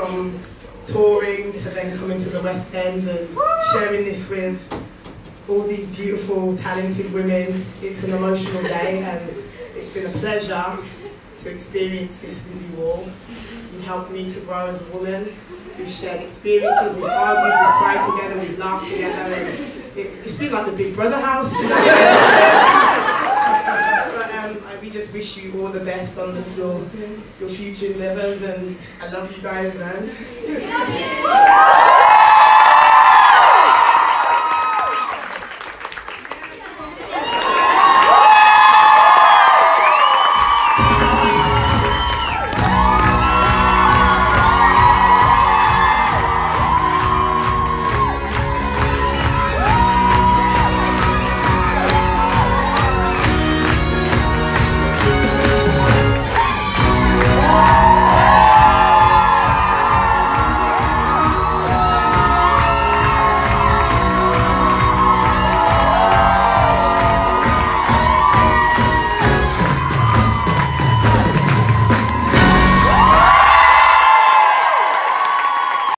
from touring to then coming to the West End and sharing this with all these beautiful, talented women. It's an emotional day and it's been a pleasure to experience this with you all. You've helped me to grow as a woman. We've shared experiences, we've argued, we've cried together, we've laughed together, and it's been like the Big Brother house. You know? But we just wish you all the best on your future endeavours, and I love you guys, man.